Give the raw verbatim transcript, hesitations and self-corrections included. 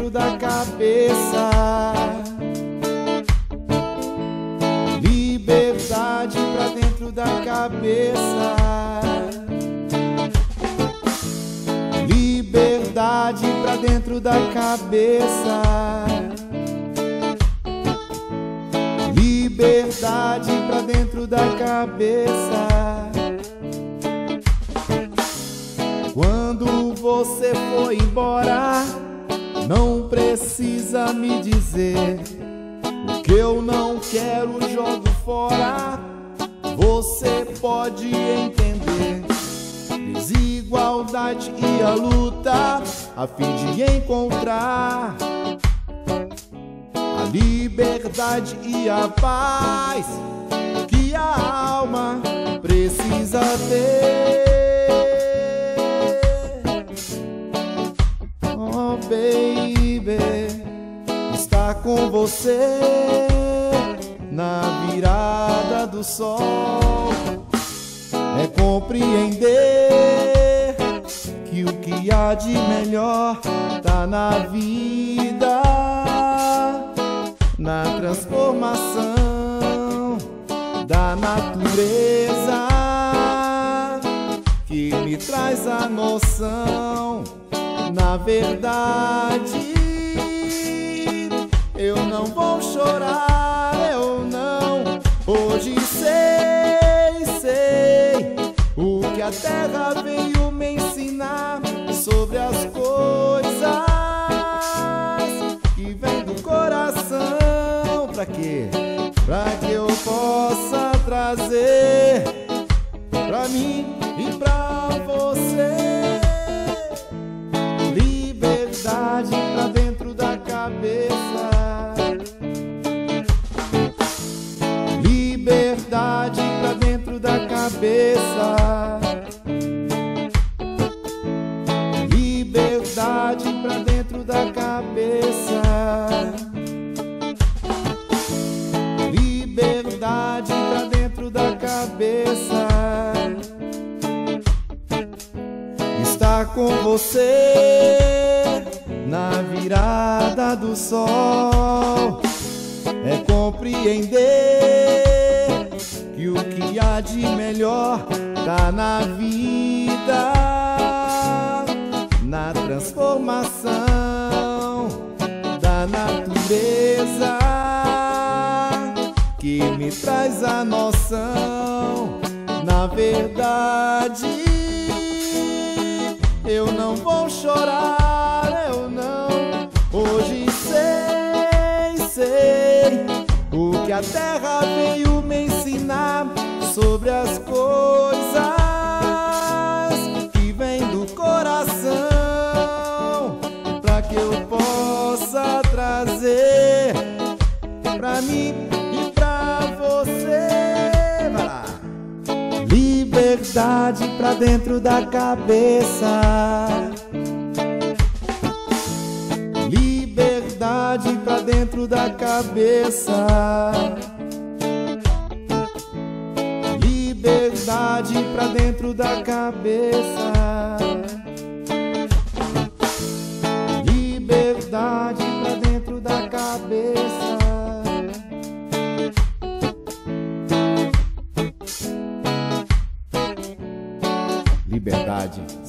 dentro da cabeça. Liberdade pra dentro da cabeça. Liberdade pra dentro da cabeça. Liberdade pra dentro da cabeça. Quando você for embora, não precisa me dizer o que eu não quero, jogo fora. Você pode entender. Desigualdade e a luta a fim de encontrar a liberdade e a paz que a alma precisa ter. Oh baby, estar com você na virada do sol é compreender que o que há de melhor tá na vida, na transformação da natureza, que me traz a noção. Na verdade, eu não vou chorar, eu não. Hoje sei, sei o que a terra veio me ensinar sobre as coisas que vem do coração. Pra quê? Pra que eu possa trazer pra mim e pra você. Liberdade pra dentro da cabeça. Liberdade pra dentro da cabeça. Liberdade pra dentro da cabeça. Liberdade pra dentro da cabeça. Estar com você na virada do sol é compreender que o que há de melhor tá na vida, na transformação da natureza, que me traz a noção. Na verdade, eu não vou chorar, eu não. Hoje sei, sei o que a terra veio me ensinar sobre as coisas que vêm do coração, pra que eu possa trazer pra mim e pra você. Vai lá. Liberdade pra dentro da cabeça. Liberdade pra dentro da cabeça. Liberdade pra dentro da cabeça. Liberdade pra dentro da cabeça. Liberdade